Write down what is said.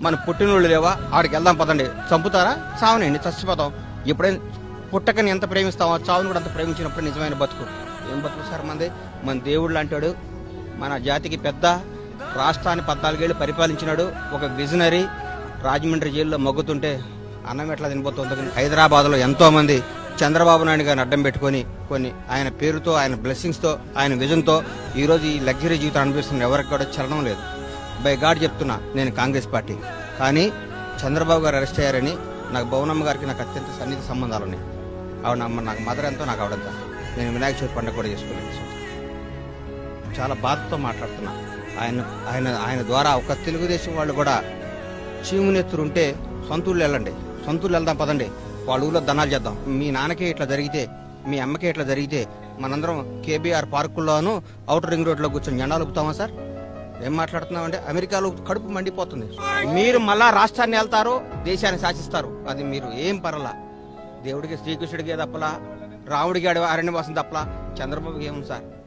మన పుట్టినోళ్ళు లేవా ఆడికి వెళ్దాం పదండి, చంపుతారా చావనండి, చచ్చిపోతాం. ఎప్పుడైనా పుట్టకని ఎంత ప్రేమిస్తామో చావును కూడా అంత ప్రేమించినప్పుడు నిజమైన బతుకు. ఏం బతుకు సార్ మనది? మన దేవుళ్ళు అంటాడు, మన జాతికి పెద్ద, రాష్ట్రాన్ని 14 ఏళ్ళు పరిపాలించినాడు, ఒక విజనరీ. రాజమండ్రి జైల్లో మగ్గుతుంటే అన్నం ఎట్లా తినిపోతుంది? హైదరాబాద్లో ఎంతో మంది చంద్రబాబు నాయుడు గారిని అడ్డం పెట్టుకొని ఆయన పేరుతో, ఆయన బ్లెస్సింగ్స్తో, ఆయన విజన్తో ఈరోజు ఈ లగ్జరీ జీవితం అనిపిస్తున్న ఎవరికి కూడా చలనం లేదు. బై గాడ్ చెప్తున్నా, నేను కాంగ్రెస్ పార్టీ. కానీ చంద్రబాబు గారు అరెస్ట్ అయ్యారని నాకు భవనమ్మ గారికి నాకు అత్యంత సన్నిహిత సంబంధాలు ఉన్నాయి. ఆవిడ నాకు మదర్ ఎంతో, నాకు ఆవిడంతా. నేను వినాయక చవితి పండుగ కూడా చేసుకోలేదు. చాలా బాధతో మాట్లాడుతున్నా. ఆయన ద్వారా ఒక తెలుగుదేశం వాళ్ళు కూడా చీమునెత్తురుంటే సొంతూళ్ళు వెళ్ళండి, సొంతూళ్ళు వెళ్దాం పదండి, వాళ్ళ ఊళ్ళో ధనాలు చేద్దాం. మీ నాన్నకే ఇట్లా జరిగితే, మీ అమ్మకే ఇట్లా జరిగితే మనందరం కేబీఆర్ పార్కుల్లోనూ ఔటర్ రింగ్ రోడ్లో కూర్చొని జెండాలు ఊపుతామా సార్? ఏం మాట్లాడుతున్నామంటే అమెరికాలో కడుపు మండిపోతుంది. మీరు మళ్ళా రాష్ట్రాన్ని వెళ్తారు, దేశాన్ని శాసిస్తారు. అది మీరు ఏం పర్లా. దేవుడికి శ్రీకృష్ణుడికి తప్పలా, రాముడికి అరణ్యవాసం తప్పలా, చంద్రబాబుకి ఏముంది సార్?